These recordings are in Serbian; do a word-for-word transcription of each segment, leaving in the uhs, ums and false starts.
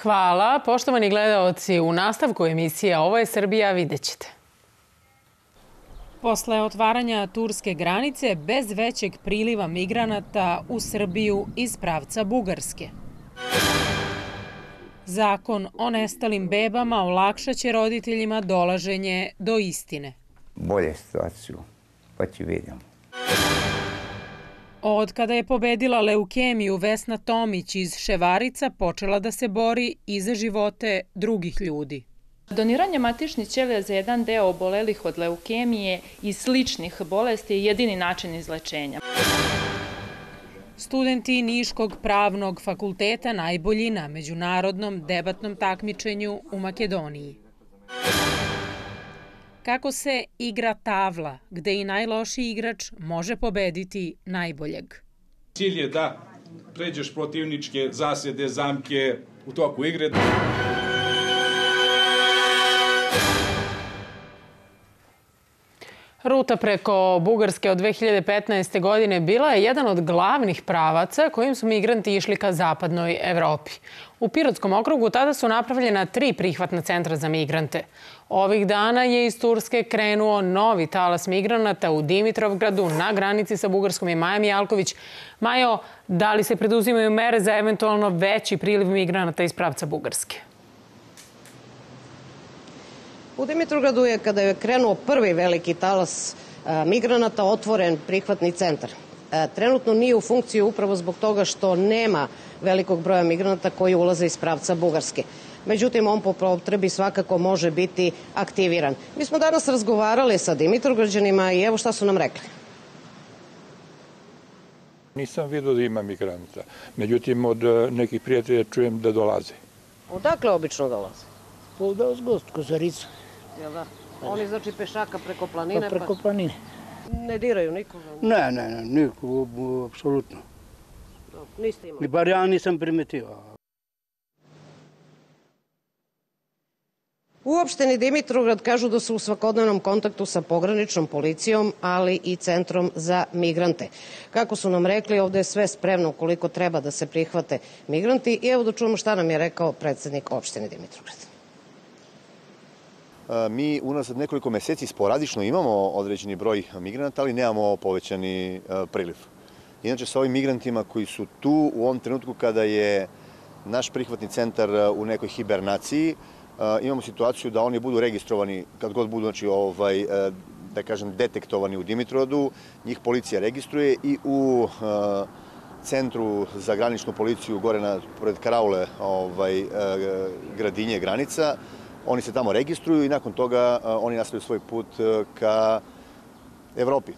Hvala. Poštovani gledaoci, u nastavku emisije Ovo je Srbija vidjet ćete. Posle otvaranja turske granice, bez većeg priliva migranata u Srbiju iz pravca Bugarske. Zakon o nestalim bebama olakšaće roditeljima dolaženje do istine. Bolje situaciju, pa će vidimo. Od kada je pobedila leukemiju, Vesna Tomić iz Ševarica počela da se bori i za živote drugih ljudi. Doniranje matičnih ćelija za jedan deo obolelih od leukemije i sličnih bolesti je jedini način izlečenja. Studenti Niškog pravnog fakulteta najbolji na međunarodnom debatnom takmičenju u Makedoniji. Kako se igra tavla, gde i najlošiji igrač može pobediti najboljeg? Cilj je da pređeš protivničke zasede, zamke u toku igre. Ruta preko Bugarske od dve hiljade petnaeste. godine bila je jedan od glavnih pravaca kojim su migranti išli ka zapadnoj Evropi. U Pirotskom okrugu tada su napravljena tri prihvatna centra za migrante. Ovih dana je iz Turske krenuo novi talas migranata u Dimitrovgradu na granici sa Bugarskom. Je Maja Mijalković. Majo, da li se preduzimaju mere za eventualno veći priliv migranata iz pravca Bugarske? U Dimitrovgradu je, kada je krenuo prvi veliki talas migranata, otvoren prihvatni centar. Trenutno nije u funkciji upravo zbog toga što nema velikog broja migranata koji ulaze iz pravca Bugarske. Međutim, on po potrebi svakako može biti aktiviran. Mi smo danas razgovarali sa Dimitrovgrađanima i evo šta su nam rekli. Nisam vidio da ima migranata. Međutim, od nekih prijatelja čujem da dolaze. Odakle obično dolaze? Od Kozarica. Jel da? Oni znači pešaka preko planine? Pa preko planine. Ne diraju nikoga? Ne, ne, ne, nikoga, apsolutno. Niste imali? Bar ja nisam primetio. U opštini Dimitrovgrad kažu da su u svakodnevnom kontaktu sa pograničnom policijom, ali i centrom za migrante. Kako su nam rekli, ovde je sve spremno koliko treba da se prihvate migranti. I evo da čujemo šta nam je rekao predsednik opštine Dimitrovgrad. Mi unazad nekoliko meseci sporadično imamo određeni broj migranata, ali nemamo povećani priliv. Inače, sa ovim migrantima koji su tu u ovom trenutku kada je naš prihvatni centar u nekoj hibernaciji, imamo situaciju da oni budu registrovani kad god budu, znači, ovaj, da kažem, detektovani u Dimitrovgradu, njih policija registruje i u centru za graničnu policiju gore na, pored Karaule, ovaj, Gradinje, granica, oni se tamo registruju i nakon toga oni nastavljaju svoj put ka Evropi.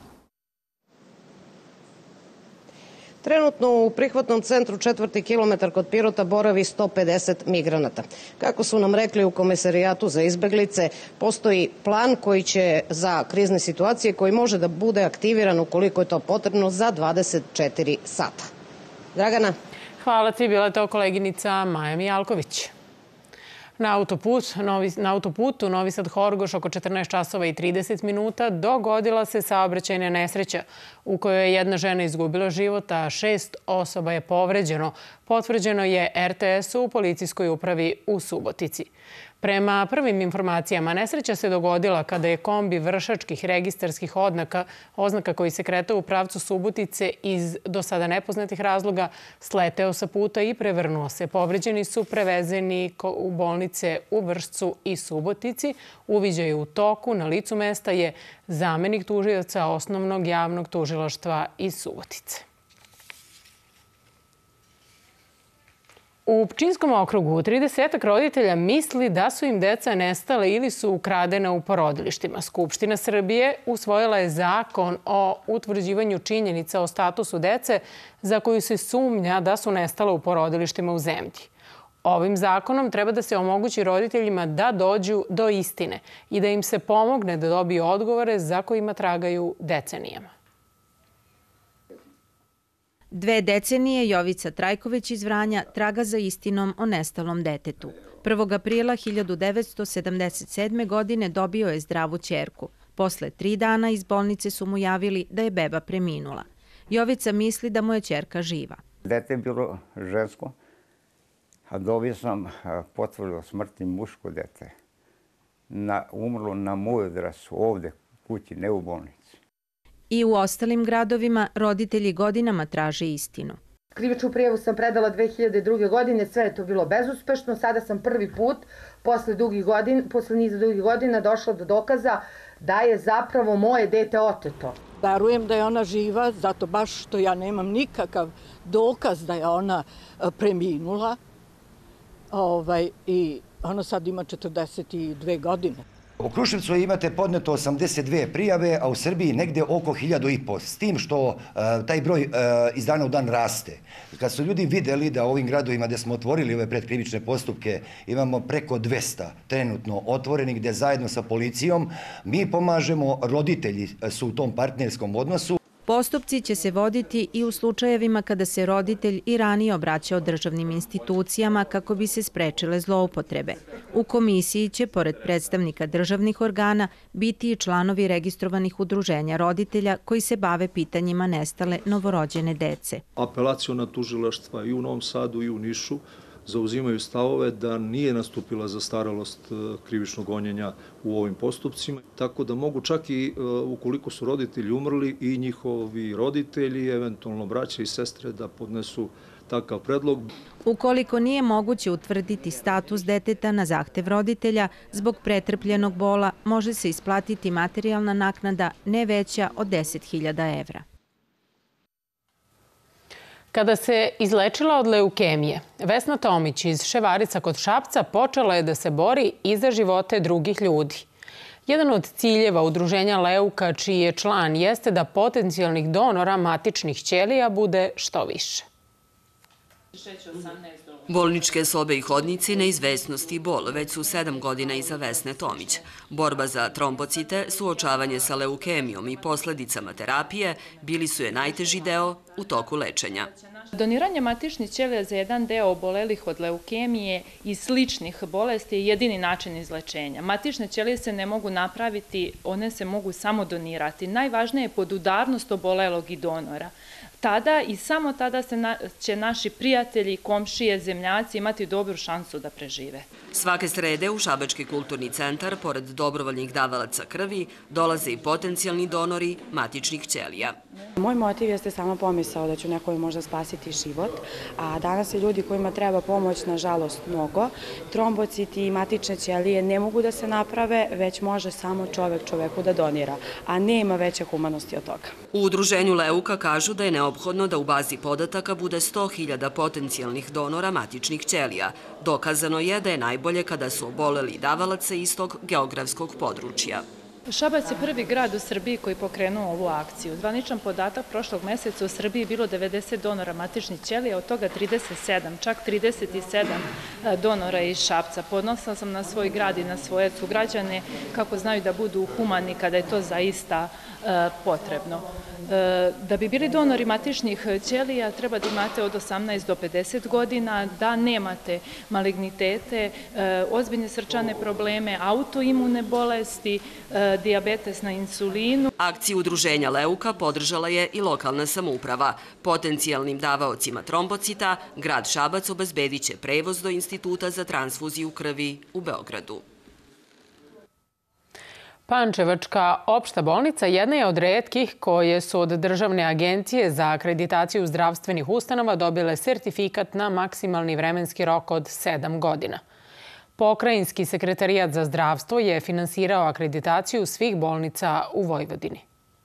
Trenutno u prihvatnom centru četvrti kilometar kod Pirota boravi sto pedeset migranata. Kako su nam rekli u Komesarijatu za izbeglice, postoji plan koji će za krizne situacije koji može da bude aktiviran ukoliko je to potrebno za dvadeset četiri sata. Dragana? Hvala ti, bila je to koleginica Maja Mijalković. Na autoput, novi, na autoputu Novi Sad-Horgoš oko četrnaest časova i trideset minuta dogodila se saobraćajna nesreća u kojoj je jedna žena izgubila život, a šest osoba je povređeno. Potvrđeno je er te esu u policijskoj upravi u Subotici. Prema prvim informacijama, nesreća se dogodila kada je kombi vršačkih registarskih oznaka, oznaka koji se kretao u pravcu Subotice iz do sada nepoznatih razloga sleteo sa puta i prevrnuo se. Povređeni su prevezeni u bolnice u Vršcu i Subotici. Uviđaj u toku. Na licu mesta je zamenik tužioca Osnovnog javnog tužilaštva iz Subotice. U Pčinjskom okrugu tridesetak roditelja misli da su im deca nestale ili su ukradena u porodilištima. Skupština Srbije usvojila je zakon o utvrđivanju činjenica o statusu dece za koju se sumnja da su nestale u porodilištima u zemlji. Ovim zakonom treba da se omogući roditeljima da dođu do istine i da im se pomogne da dobiju odgovore za kojima tragaju decenijama. Dve decenije Jovica Trajković iz Vranja traga za istinom o nestalom detetu. prvog aprila hiljadu devetsto sedamdeset sedme. godine dobio je zdravu ćerku. Posle tri dana iz bolnice su mu javili da je beba preminula. Jovica misli da mu je ćerka živa. Dete je bilo žensko, A dobio sam potvrdu o smrti muško dete. Na, umrlo na moju adresu, ovde kući, ne u bolnici. I u ostalim gradovima roditelji godinama traže istinu. Krivičnu prijavu sam predala dve hiljade druge. godine, sve je to bilo bezuspešno. Sada sam prvi put, posle, dugih godina, posle niza dugih godina, došla do dokaza da je zapravo moje dete oteto. Verujem da je ona živa, zato baš što ja nemam nikakav dokaz da je ona preminula. Ovaj, I ona sad ima četrdeset dve godine. U Kruševcu imate podneto osamdeset dve prijave, a u Srbiji negde oko hiljadu i po. S tim što uh, taj broj uh, iz dana u dan raste. Kad su ljudi videli da u ovim gradovima gde smo otvorili ove predkrivične postupke imamo preko dvesta trenutno otvorenih, gde zajedno sa policijom mi pomažemo, roditelji su u tom partnerskom odnosu. Postupci će se voditi i u slučajevima kada se roditelj i ranije obraćao državnim institucijama kako bi se sprečile zloupotrebe. U komisiji će, pored predstavnika državnih organa, biti i članovi registrovanih udruženja roditelja koji se bave pitanjima nestale novorođene dece. Apelaciona tužilaštva i u Novom Sadu i u Nišu zauzimaju stavove da nije nastupila zastaralost krivičnog gonjenja u ovim postupcima, tako da mogu čak i ukoliko su roditelji umrli i njihovi roditelji, eventualno braća i sestre, da podnesu takav predlog. Ukoliko nije moguće utvrditi status deteta na zahtev roditelja, zbog pretrpljenog bola može se isplatiti materijalna naknada ne veća od deset hiljada evra. Kada se izlečila od leukemije, Vesna Tomić iz Ševarica kod Šapca počela je da se bori i za živote drugih ljudi. Jedan od ciljeva udruženja Leuka, čiji je član, jeste da potencijalnih donora matičnih ćelija bude što više. Bolničke sobe i hodnici, neizvesnost i bol već su sedam godina iza Vesne Tomić. Borba za trombocite, suočavanje sa leukemijom i posledicama terapije bili su je najteži deo u toku lečenja. Doniranje matičnih ćelija za jedan deo obolelih od leukemije i sličnih bolesti je jedini način izlečenja. Matične ćelije se ne mogu napraviti, one se mogu samo donirati. Najvažnije je podudarnost obolelog i donora. Tada i samo tada će naši prijatelji, komšije, zemljaci imati dobru šansu da prežive. Svake srede u Šabački kulturni centar, pored dobrovoljnih davalaca krvi, dolaze i potencijalni donori matičnih ćelija. Moj motiv jeste samo pomisao da ću nekoj možda spasiti život, a danas je ljudi kojima treba pomoć, nažalost, mnogo. Trombociti i matične ćelije ne mogu da se naprave, već može samo čovek čoveku da donira, a nema veće humanosti od toga. U udruženju Leuka kažu da je neophodno da u bazi podataka bude sto hiljada potencijalnih donora matičnih ćelija. Dokazano je da je najbolje kada su oboleli davalaca istog geografskog područja. Šabac je prvi grad u Srbiji koji pokrenuo ovu akciju. Zvaničan podatak prošlog meseca u Srbiji je bilo devedeset donora matičnih ćelija, od toga trideset sedam, čak trideset sedam donora iz Šapca. Ponosna sam na svoj grad i na svoje sugrađane kako znaju da budu humani kada je to zaista potrebno. Da bi bili donori matičnih ćelija treba da imate od osamnaest do pedeset godina, da nemate malignitete, ozbiljne srčane probleme, autoimune bolesti, dijabetes na insulinu. Akciju udruženja Leuka podržala je i lokalna samouprava. Potencijalnim davaocima trombocita grad Šabac obezbedit će prevoz do Instituta za transfuziju krvi u Beogradu. Pančevačka opšta bolnica jedna je od retkih koje su od Državne agencije za akreditaciju zdravstvenih ustanova dobile sertifikat na maksimalni vremenski rok od sedam godina. Pokrajinski sekretarijat za zdravstvo je finansirao akreditaciju svih bolnica u Vojvodini.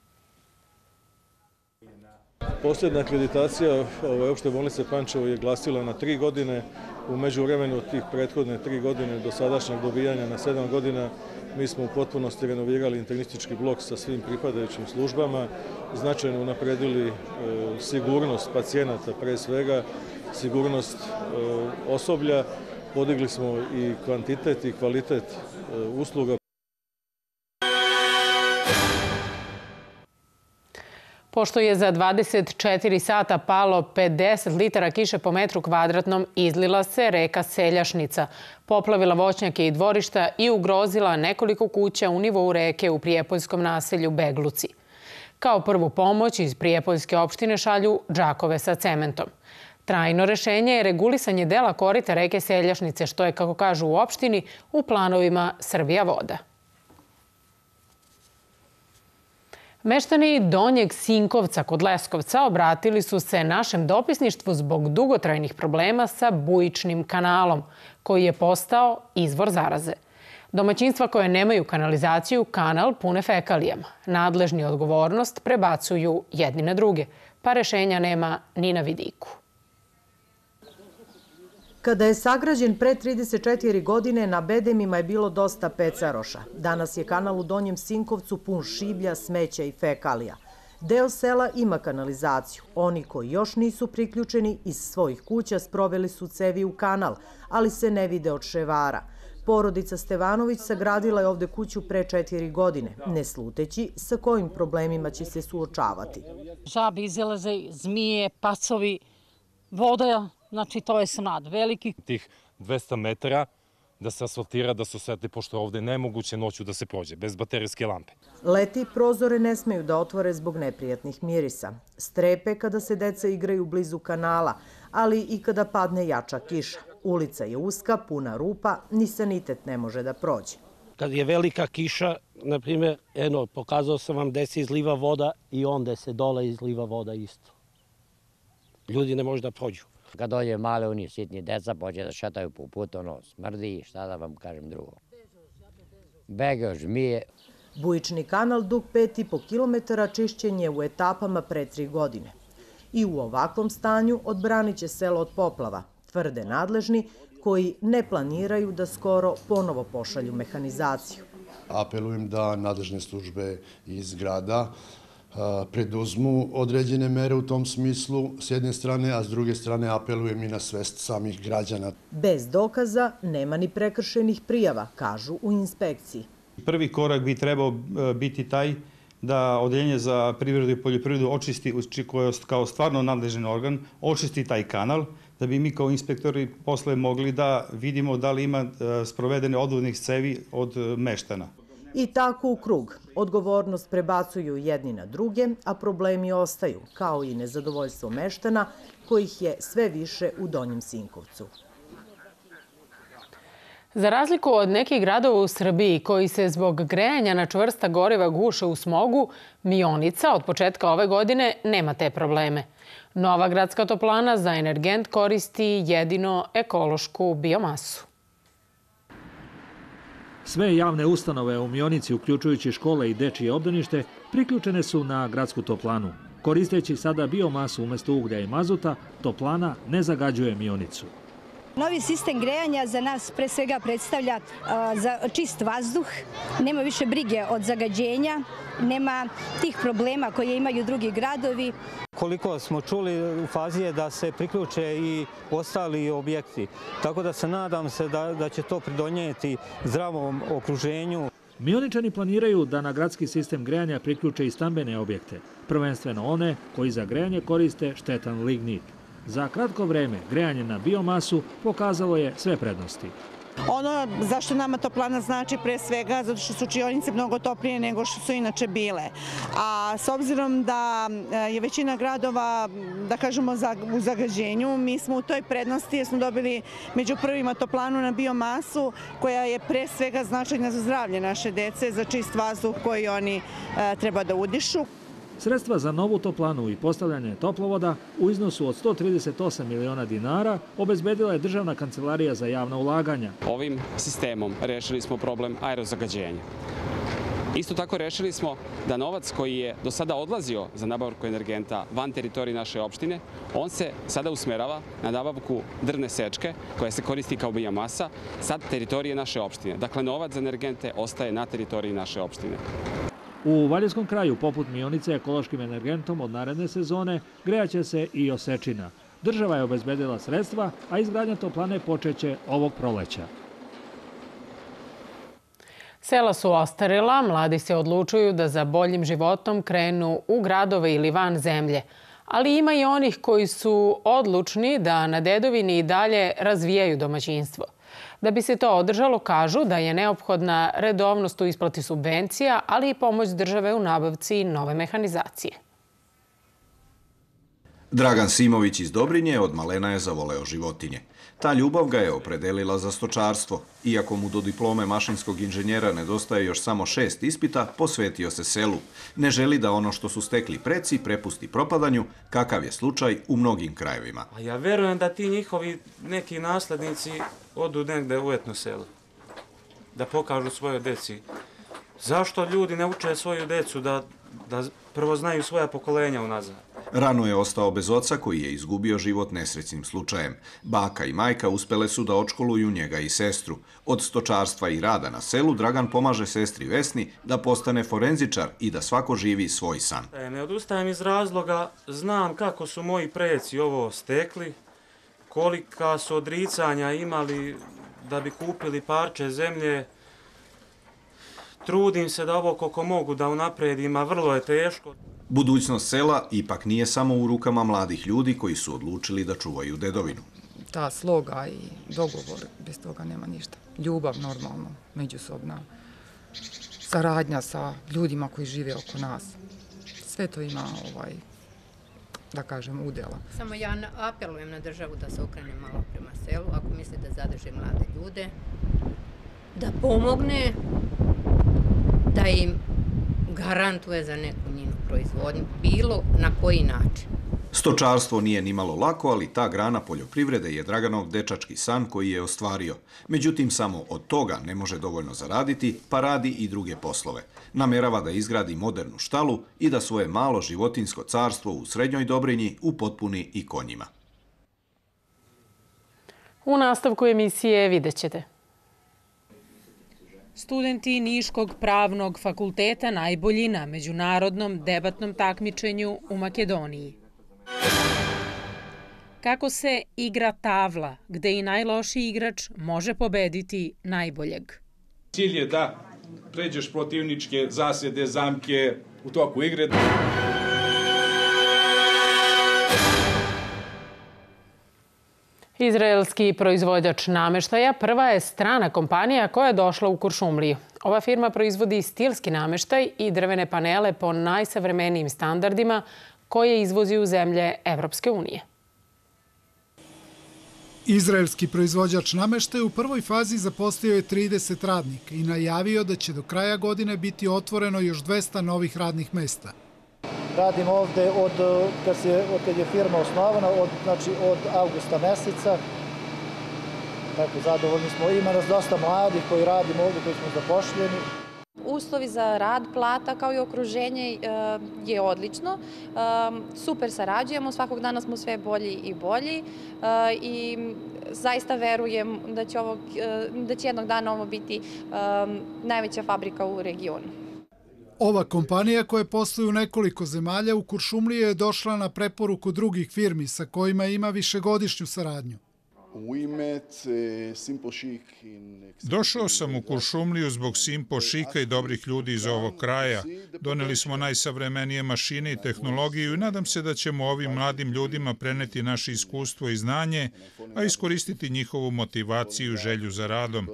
Posljedna akreditacija opšte bolnice Pančevo je glasila na tri godine. U međuvremenu od tih prethodne tri godine do sadašnjeg dobijanja na sedam godina mi smo u potpunosti renovirali internistički blok sa svim pripadajućim službama, značajno unapredili sigurnost pacijenata, pre svega sigurnost osoblja, podigli smo i kvantitet i kvalitet usluga. Pošto je za dvadeset četiri sata palo pedeset litara kiše po metru kvadratnom, izlila se reka Seljašnica, poplavila voćnjake i dvorišta i ugrozila nekoliko kuća u nivou reke u prijepoljskom naselju Begluci. Kao prvu pomoć iz Prijepoljske opštine šalju džakove sa cementom. Trajno rešenje je regulisanje dela korita reke Seljašnice, što je, kako kažu u opštini, u planovima Srbija voda. Meštani Donjeg Sinkovca kod Leskovca obratili su se našem dopisništvu zbog dugotrajnih problema sa bujičnim kanalom, koji je postao izvor zaraze. Domaćinstva koje nemaju kanalizaciju, kanal pune fekalijama. Nadležni odgovornost prebacuju jedni na druge, pa rešenja nema ni na vidiku. Kada je sagrađen pre trideset četiri godine, na bedemima je bilo dosta pecaroša. Danas je kanal u Donjem Sinkovcu pun šiblja, smeća i fekalija. Deo sela ima kanalizaciju. Oni koji još nisu priključeni iz svojih kuća sproveli su cevi u kanal, ali se ne vide od ševara. Porodica Stevanović sagradila je ovde kuću pre četiri godine, ne sluteći sa kojim problemima će se suočavati. Žabe izlaze, zmije, pacovi, voda. Znači, to je smrad veliki. Tih dvesta metara da se asfaltira, da se osvetli, pošto ovde je nemoguće noću da se prođe, bez baterijske lampe. Leti prozore ne smeju da otvore zbog neprijatnih mirisa. Strepe kada se deca igraju blizu kanala, ali i kada padne jača kiša. Ulica je uska, puna rupa, ni sanitet ne može da prođe. Kad je velika kiša, na primjer, eno, pokazao sam vam gde se izliva voda i onda se dole izliva voda isto. Ljudi ne može da prođu. Kad dođe male, oni sitni deca, pođe da šetaju po putu, ono, smrdi, šta da vam kažem drugo. Begao, žmije. Bujični kanal dug pet i po kilometara čišćen je u etapama pre tri godine. I u ovakvom stanju odbranit će selo od poplava, tvrde nadležni, koji ne planiraju da skoro ponovo pošalju mehanizaciju. Apelujem da nadležne službe iz grada preduzmu određene mere u tom smislu s jedne strane, a s druge strane apelujem i na svest samih građana. Bez dokaza nema ni prekršenih prijava, kažu u inspekciji. Prvi korak bi trebao biti taj da Odeljenje za privredu i poljoprivredu očisti, koje je kao stvarno nadležan organ, očisti taj kanal, da bi mi kao inspektori posle mogli da vidimo da li ima sprovedene odvodnih cevi od meštana. I tako u krug. Odgovornost prebacuju jedni na druge, a problemi ostaju, kao i nezadovoljstvo meštana, kojih je sve više u Donjem Sinkovcu. Za razliku od nekih gradova u Srbiji koji se zbog grejanja na čvrsta goriva guše u smogu, Mionica od početka ove godine nema te probleme. Nova gradska toplana za energent koristi jedino ekološku biomasu. Sve javne ustanove u Mionici, uključujući škole i dečije obdanište, priključene su na gradsku toplanu. Koristeći sada biomasu umesto uglja i mazuta, toplana ne zagađuje Mionicu. Novi sistem grejanja za nas pre svega predstavlja za čist vazduh, nema više brige od zagađenja, nema tih problema koje imaju drugi gradovi. Koliko smo čuli, u fazi je da se priključe i ostali objekti, tako da se nadam se da, da će to pridonijeti zdravom okruženju. Mioničani planiraju da na gradski sistem grejanja priključe i stambene objekte, prvenstveno one koji za grejanje koriste štetan lignit. Za kratko vreme grejanje na biomasu pokazalo je sve prednosti. Ono zašto nama toplana znači pre svega, zato što su učionice mnogo toplije nego što su inače bile. A s obzirom da je većina gradova, da kažemo, u zagađenju, mi smo u toj prednosti jer smo dobili među prvima toplanu na biomasu koja je pre svega značajna za zdravlje naše dece, za čist vazduh koji oni treba da udišu. Sredstva za novu toplanu i postavljanje toplovoda u iznosu od sto trideset osam miliona dinara obezbedila je Državna kancelarija za javna ulaganja. Ovim sistemom rešili smo problem aerozagađenja. Isto tako rešili smo da novac koji je do sada odlazio za nabavku energenta van teritorije naše opštine, on se sada usmerava na nabavku drvne sečke koja se koristi kao biomasa sa teritorije naše opštine. Dakle, novac za energente ostaje na teritoriji naše opštine. U Valjevskom kraju, poput Mionice, ekološkim energentom od naredne sezone grejaće se i Osečina. Država je obezbedila sredstva, a izgradnja toplane počeće ovog proleća. Sela su ostarila, mladi se odlučuju da za boljim životom krenu u gradove ili van zemlje. Ali ima i onih koji su odlučni da na dedovini i dalje razvijaju domaćinstvo. Da bi se to održalo, kažu da je neophodna redovnost u isplati subvencija, ali i pomoć države u nabavci nove mehanizacije. Dragan Simović iz Dobrinje od malena je zavoleo životinje. Ta ljubav ga je opredelila za stočarstvo. Iako mu do diplome mašinskog inženjera nedostaje još samo šest ispita, posvetio se selu. Ne želi da ono što su stekli preci prepusti propadanju, kakav je slučaj u mnogim krajevima. A ja verujem da ti njihovi neki naslednici odu negde u etno selo, da pokažu svojoj deci. Zašto ljudi ne uče svoju decu da, da prvo znaju svoja pokolenja unazad? Rano je ostao bez oca koji je izgubio život nesrećnim slučajem. Baka i majka uspele su da odškoluju njega i sestru. Od stočarstva i rada na selu Dragan pomaže sestri Vesni da postane forenzičar i da svako živi svoj san. Ne odustajem iz razloga, znam kako su moji preci ovo stekli, kolika su odricanja imali da bi kupili parče zemlje. Trudim se da ovo koliko mogu da unapredim, a vrlo je teško. Budućnost sela ipak nije samo u rukama mladih ljudi koji su odlučili da čuvaju dedovinu. Ta sloga i dogovor, bez toga nema ništa. Ljubav normalno, međusobna, saradnja sa ljudima koji žive oko nas. Sve to ima, ovaj, da kažem, udjela. Samo ja apelujem na državu da se okrene malo prema selu, ako misli da zadrži mlade ljude, da pomogne, da im garantuje za neku njenu proizvodnju, bilo na koji način. Stočarstvo nije nimalo lako, ali ta grana poljoprivrede je Draganov dečački san koji je ostvario. Međutim, samo od toga ne može dovoljno zaraditi, pa radi i druge poslove. Namerava da izgradi modernu štalu i da svoje malo životinjsko carstvo u Srednjoj Dobrinji upotpuni i konjima. U nastavku emisije vidjet ćete. Studenti Niškog pravnog fakulteta najbolji na međunarodnom debatnom takmičenju u Makedoniji. Kako se igra tavla, gde i najlošiji igrač može pobediti najboljeg? Cilj je da pređeš protivničke zasede, zamke u toku igre. Izraelski proizvođač nameštaja prva je strana kompanija koja je došla u Kuršumliju. Ova firma proizvodi stilski nameštaj i drvene panele po najsavremenijim standardima koje izvozi u zemlje Evropske unije. Izraelski proizvođač nameštaja u prvoj fazi zaposlio je trideset radnika i najavio da će do kraja godine biti otvoreno još dvesta novih radnih mesta. Radim ovde od kad je firma osnovana, znači od avgusta meseca. Tako, zadovoljni smo. Ima nas dosta mladih koji radimo ovde, koji smo zapošljeni. Uslovi za rad, plata kao i okruženje je odlično. Super sarađujemo, svakog dana smo sve bolji i bolji i zaista verujem da će, ovog, da će jednog dana ovo biti najveća fabrika u regionu. Ova kompanija koja posluje u nekoliko zemalja u Kuršumliji je došla na preporuku drugih firmi sa kojima ima višegodišnju saradnju. Došao sam u Kuršumliju zbog Simpo Šika i dobrih ljudi iz ovog kraja. Doneli smo najsavremenije mašine i tehnologiju i nadam se da ćemo ovim mladim ljudima preneti naše iskustvo i znanje, a iskoristiti njihovu motivaciju i želju za radom.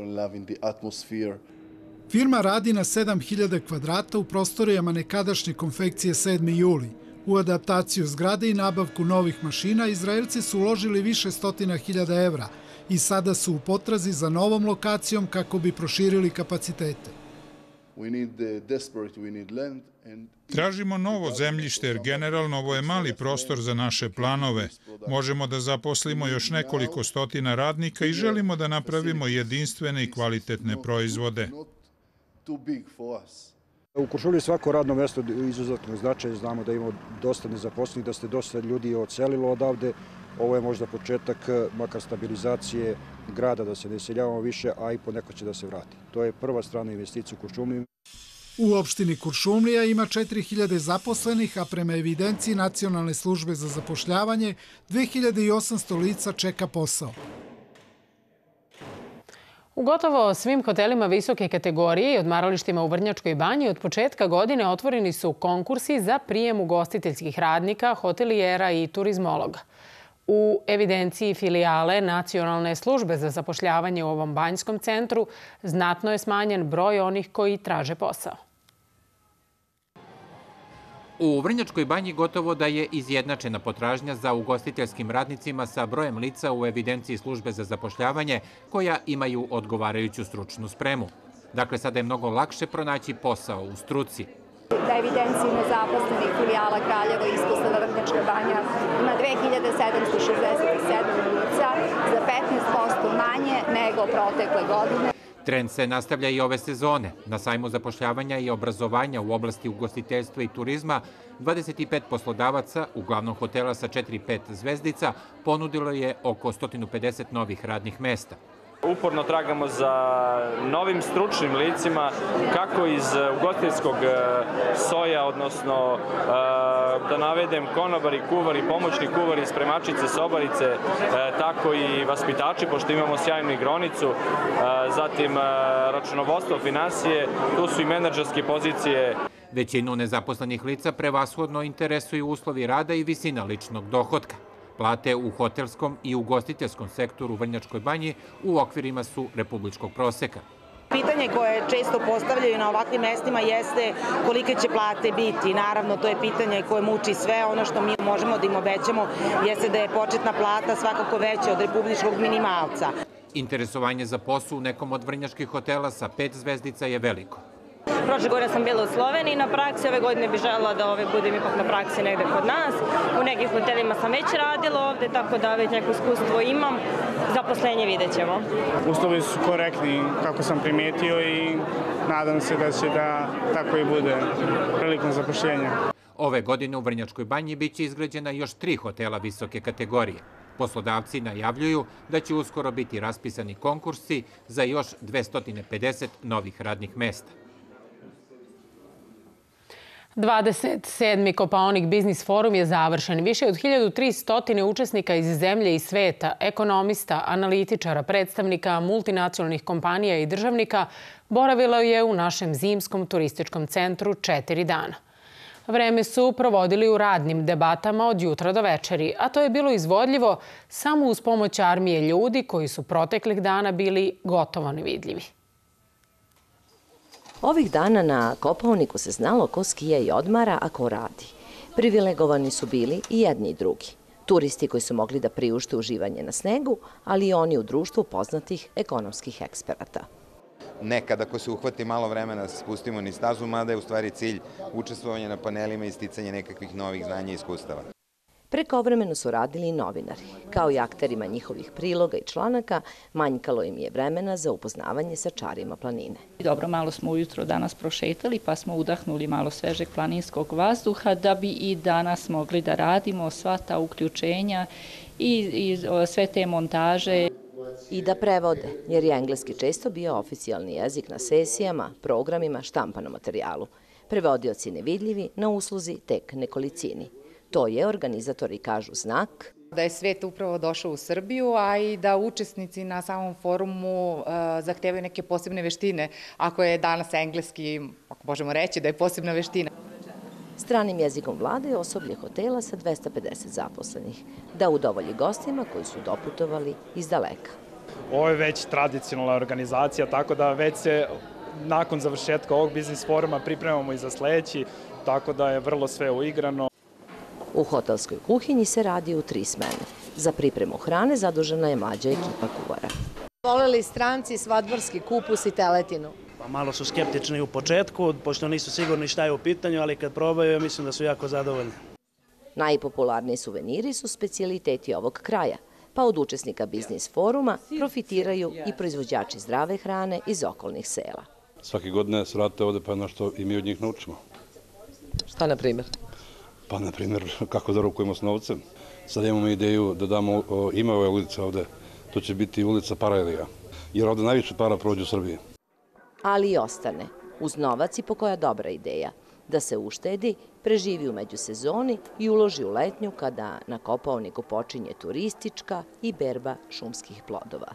Firma radi na sedam hiljada kvadrata u prostorijama nekadašnje konfekcije sedmi juli. U adaptaciju zgrade i nabavku novih mašina Izraelci su uložili više stotina hiljada evra i sada su u potrazi za novom lokacijom kako bi proširili kapacitete. Tražimo novo zemljište jer generalno ovo je mali prostor za naše planove. Možemo da zaposlimo još nekoliko stotina radnika i želimo da napravimo jedinstvene i kvalitetne proizvode. U Kuršumliji svako radno mesto je izuzetno značajno. Znamo da imamo dosta nezaposlenih, da ste dosta ljudi odselilo odavde. Ovo je možda početak makar stabilizacije grada, da se ne seljavamo više, a i poneko će da se vrati. To je prva strana investicija u Kuršumliji. U opštini Kuršumlija ima četiri hiljade zaposlenih, a prema evidenciji Nacionalne službe za zapošljavanje dve hiljade osamsto lica čeka posao. U gotovo svim hotelima visoke kategorije i odmaralištima u Vrnjačkoj banji od početka godine otvoreni su konkursi za prijem ugostiteljskih radnika, hotelijera i turizmologa. U evidenciji filijale Nacionalne službe za zapošljavanje u ovom banjskom centru znatno je smanjen broj onih koji traže posao. U Vrnjačkoj banji gotovo da je izjednačena potražnja za ugostiteljskim radnicima sa brojem lica u evidenciji službe za zapošljavanje koja imaju odgovarajuću stručnu spremu. Dakle, sada je mnogo lakše pronaći posao u struci. Da evidenciji nezaposlenih filijala Kraljevo i ispostava Vrnjačka banja ima dve hiljade sedamsto šezdeset sedam lica, za petnaest posto manje nego protekle godine. Trend se nastavlja i ove sezone. Na sajmu zapošljavanja i obrazovanja u oblasti ugostiteljstva i turizma dvadeset pet poslodavaca, uglavnom hotela sa četiri pet zvezdica, ponudilo je oko sto pedeset novih radnih mesta. Uporno tragamo za novim stručnim licima, kako iz ugostiteljskog soja, odnosno da navedem konobari, kuvari, pomoćni kuvari, spremačice, sobarice, tako i vaspitači, pošto imamo sjajnu igronicu, zatim računovodstvo, finansije, tu su i menadžerske pozicije. Većinu nezaposlenih lica prevashodno interesuju uslovi rada i visina ličnog dohotka. Plate u hotelskom i ugostiteljskom sektoru u Vrnjačkoj banji u okvirima su republičkog proseka. Pitanje koje često postavljaju na ovakvim mestima jeste kolike će plate biti. Naravno, to je pitanje koje muči sve. Ono što mi možemo da im obećamo jeste da je početna plata svakako veća od republičkog minimalca. Interesovanje za posao u nekom od vrnjačkih hotela sa pet zvezdica je veliko. Prošle godine sam bila u Sloveniji na praksi, ove godine bih želela da ove budem ipak na praksi negde kod nas. U nekim hotelima sam već radila ovde, tako da već neko iskustvo imam. Zaposlenje vidjet ćemo. Uslovi su korektni, kako sam primetio, i nadam se da će da tako i bude prilikom zapošljenja. Ove godine u Vrnjačkoj banji biće izgrađena još tri hotela visoke kategorije. Poslodavci najavljuju da će uskoro biti raspisani konkursi za još dvesta pedeset novih radnih mesta. dvadeset sedmi Kopaonik biznis forum je završen. Više od hiljadu tristo učesnika iz zemlje i sveta, ekonomista, analitičara, predstavnika multinacionalnih kompanija i državnika boravilo je u našem zimskom turističkom centru četiri dana. Vreme su provodili u radnim debatama od jutra do večeri, a to je bilo izvodljivo samo uz pomoć armije ljudi koji su proteklih dana bili gotovo nevidljivi. Ovih dana na Kopaoniku se znalo ko skija i odmara, a ko radi. Privilegovani su bili i jedni i drugi. Turisti koji su mogli da priušte uživanje na snegu, ali i oni u društvu poznatih ekonomskih eksperata. Nekad, ako se uhvati malo vremena da se spustimo niz stazu, mada je u stvari cilj učestvovanje na panelima i sticanje nekakvih novih znanja i iskustava. Prekovremeno su radili i novinari. Kao i akterima njihovih priloga i članaka, manjkalo im je vremena za upoznavanje sa čarima planine. Dobro, malo smo ujutro danas prošetali, pa smo udahnuli malo svežeg planinskog vazduha da bi i danas mogli da radimo sva ta uključenja i, i sve te montaže. I da prevode, jer je engleski često bio oficijalni jezik na sesijama, programima, štampanom materijalu. Prevodioci nevidljivi, na usluzi tek nekolicini. To je, organizatori kažu, znak da je svet upravo došao u Srbiju, a i da učesnici na samom forumu zahtevaju neke posebne veštine. Ako je danas engleski, ako možemo reći da je posebna veština. Stranim jezikom vlade osoblje hotela sa dvesta pedeset zaposlenih, da udovolji gostima koji su doputovali iz daleka. Ovo je već tradicionalna organizacija, tako da već se nakon završetka ovog biznis foruma pripremamo i za sledeći, tako da je vrlo sve uigrano. U hotelskoj kuhinji se radi u tri smene. Za pripremu hrane zadužena je mlađa ekipa kuvara. Voleli stranci svadborski kupus i teletinu? Pa malo su skeptični u početku, pošto nisu sigurni šta je u pitanju, ali kad probaju, mislim da su jako zadovoljni. Najpopularniji suveniri su specijaliteti ovog kraja, pa od učesnika biznis foruma profitiraju i proizvođači zdrave hrane iz okolnih sela. Svake godine se vrate ovde pa jedno što i mi od njih naučimo. Šta na primjer? Pa, na primjer, kako da rukujemo s novcem. Sad imamo ideju da damo ime ove ulice ovde. To će biti ulica Paralija, jer ovde najviše para prođe u Srbiji. Ali i ostane, uz novac i po koja dobra ideja, da se uštedi, preživi u međusezoni i uloži u letnju kada na Kopaoniku počinje turistička i berba šumskih plodova.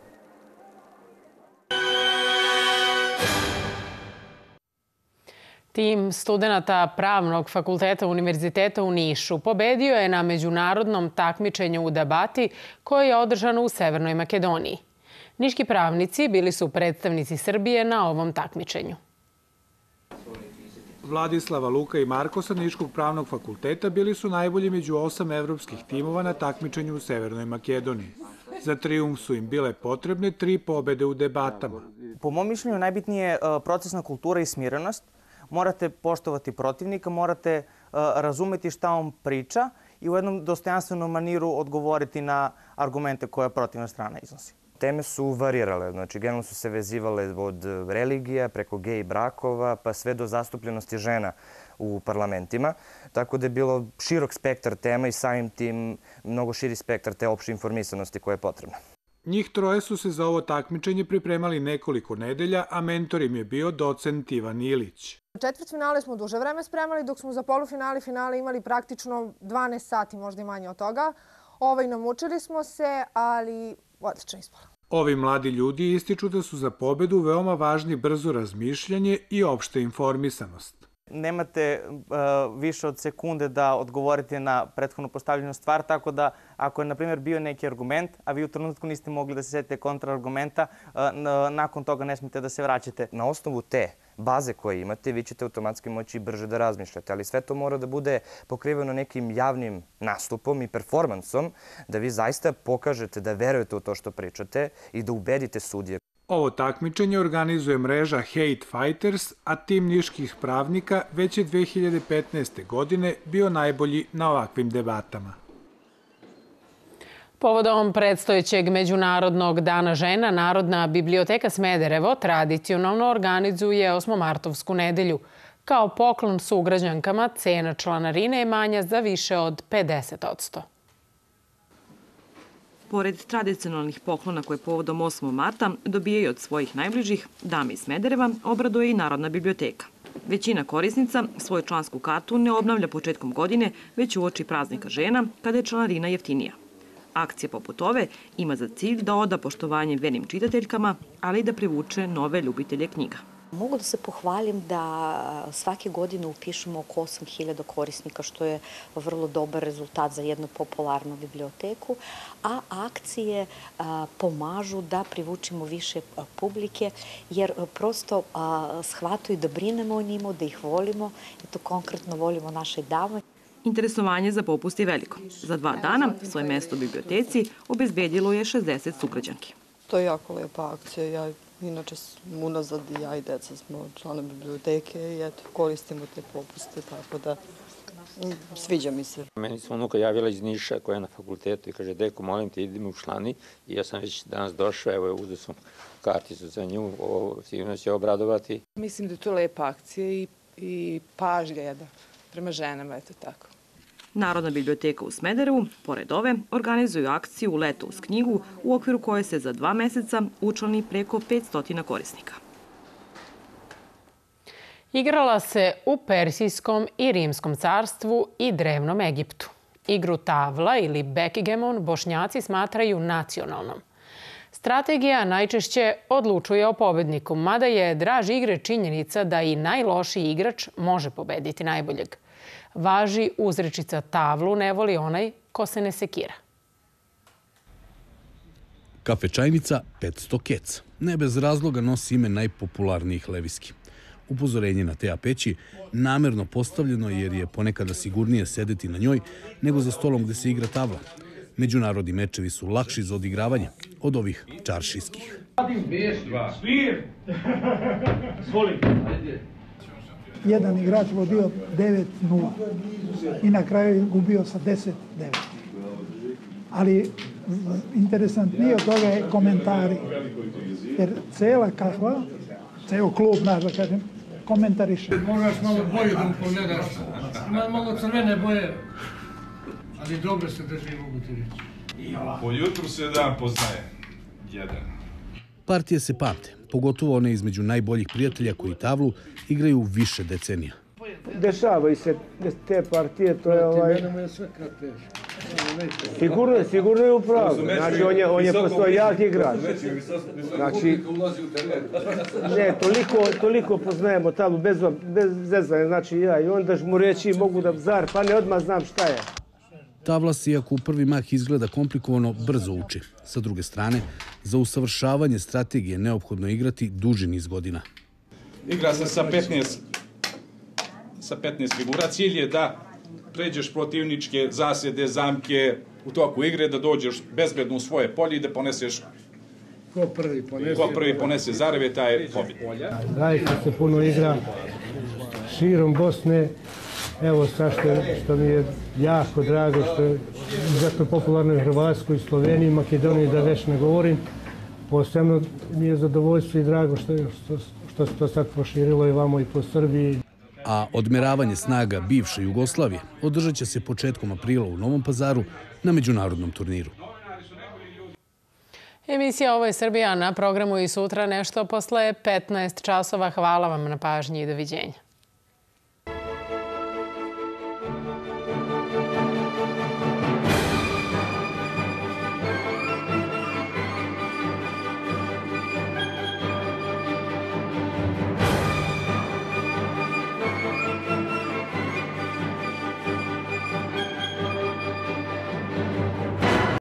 Tim studenta Pravnog fakulteta Univerziteta u Nišu pobedio je na međunarodnom takmičenju u debati koje je održano u Severnoj Makedoniji. Niški pravnici bili su predstavnici Srbije na ovom takmičenju. Vladislava, Luka i Marko sa Niškog pravnog fakulteta bili su najbolji među osam evropskih timova na takmičenju u Severnoj Makedoniji. Za trijumf su im bile potrebne tri pobede u debatama. Po mom mišljenju najbitnije je procesna kultura i smirenost. Morate poštovati protivnika, morate razumeti šta on priča i u jednom dostojanstvenom maniru odgovoriti na argumente koje protivna strana iznosi. Teme su varirale, znači generalno su se vezivale od religija preko gej brakova pa sve do zastupljenosti žena u parlamentima. Tako da je bilo širok spektar tema i samim tim mnogo širi spektar te opšte informisanosti koja je potrebna. Njih troje su se za ovo takmičenje pripremali nekoliko nedelja, a mentor im je bio docent Ivan Ilić. Četvrtfinale smo duže vreme spremali, dok smo za polufinale i finale imali praktično dvanaest sati, možda i manje od toga. Ovaj, namučili smo se, ali odlično ispalo. Ovi mladi ljudi ističu da su za pobedu veoma važni brzo razmišljanje i opšta informisanost. Nemate više od sekunde da odgovorite na prethodno postavljenu stvar, tako da ako je, na primjer, bio neki argument, a vi u trenutku niste mogli da se setite kontraargumenta, nakon toga ne smijete da se vraćate. Na osnovu te baze koje imate, vi ćete automatski moći brže da razmišljate, ali sve to mora da bude pokriveno nekim javnim nastupom i performansom, da vi zaista pokažete da verujete u to što pričate i da ubedite sudije. Ovo takmičenje organizuje mreža Hate Fighters, a tim niških pravnika već je dve hiljade petnaeste. godine bio najbolji na ovakvim debatama. Povodom predstojećeg Međunarodnog dana žena, Narodna biblioteka Smederevo tradicionalno organizuje osmomartovsku nedelju. Kao poklon sugrađankama, cena članarine je manja za više od pedeset odsto. Pored tradicionalnih poklona koje povodom osmog marta dobijaju od svojih najbližih, dame iz Smedereva obraduje i Narodna biblioteka. Većina korisnica svoju člansku kartu ne obnavlja početkom godine, već uoči praznika žena, kada je članarina jeftinija. Akcija poput ove ima za cilj da oda poštovanje vernim čitateljkama, ali i da privuče nove ljubitelje knjiga. Mogu da se pohvalim da svake godine upišemo oko osam hiljada korisnika, što je vrlo dobar rezultat za jednu popularnu biblioteku, a akcije pomažu da privučimo više publike, jer prosto shvataju da brinemo o njima, da ih volimo, i to konkretno volimo naše dame. Interesovanje za popust je veliko. Za dva dana svoje mesto u biblioteci obezbedilo je šezdeset sugrađanki. To je jako lepa akcija. Ja inače unazad i ja i deca smo članovi biblioteke i eto, koristimo te popuste, tako da sviđa mi se. Meni se unuka javila iz Niša koja je na fakultetu i kaže, deko, molim te, idemo u člani, i ja sam već danas došao, evo, uzeo sam karticu za nju, sigurno će obradovati. Mislim da je to lepa akcija i, i pažlja jedna prema ženama, eto tako. Narodna biblioteka u Smederevu, pored ove, organizuju akciju Leto uz knjigu, u okviru koje se za dva meseca učlani preko petsto korisnika. Igrala se u Persijskom i Rimskom carstvu i Drevnom Egiptu. Igru tavla ili backgammon Bošnjaci smatraju nacionalnom. Strategija najčešće odlučuje o pobedniku, mada je draž igre činjenica da i najlošiji igrač može pobediti najboljeg. Važi uzrečica tavlu ne voli onaj ko se ne sekira. Kafečajnica petsto kec. Ne bez razloga nosi ime najpopularnijih leviski. Upozorenje na te peći namerno postavljeno jer je ponekada sigurnije sedeti na njoj nego za stolom gde se igra tavla. Međunarodni mečevi su lakši za odigravanje od ovih čaršijskih. Jedan igrač vodio devet nula i na kraju je gubio sa deset devet. Ali interesantnije od toga je komentari. Jer cela kahva, ceo klub, naš da kažem, komentariše. Moraš malo boju da mu pogledaš. Ima malo crvene boje, ali dobro se drži, mogu ti reći. Po jutru se dan poznaje. Jedan. Partije se pamte, pogotovo one između najboljih prijatelja koji tavlu igraju više decenija. Dešavaju se te partije, to je ovaj... Sigurno, sigurno je upravo. Znači, on je, on je postoji jak igrač. Znači, ne, toliko, toliko poznajemo tavlu bez, bez zezanja, znači ja. I onda mu reći mogu da zar, pa ne odmah znam šta je. Tavla se, iako u prvi mah izgleda komplikovano, brzo uči. Sa druge strane, za usavršavanje strategije neophodno igrati duži niz godina. Igra se sa petnaest sa petnaest figura. Cilj je da pređeš protivničke zasjede, zamke u toku igre, da dođeš bezbedno u svoje polje i da poneseš Ko prvi ponese, ko prvi ponese zareve, taj je pobjednik. Zaista se puno igra širom Bosne. Evo sad što, što mi je jako drago, što je izuzetno popularno u Hrvatskoj, Sloveniji, Makedoniji, da već ne govorim. Posebno mi je zadovoljstvo i drago što, što, što se to sad proširilo i vamo i po Srbiji. A odmeravanje snaga bivše Jugoslavije održat će se početkom aprila u Novom Pazaru na međunarodnom turniru. Emisija Ovo je Srbija na programu i sutra nešto posle petnaest časova. Hvala vam na pažnji i doviđenja.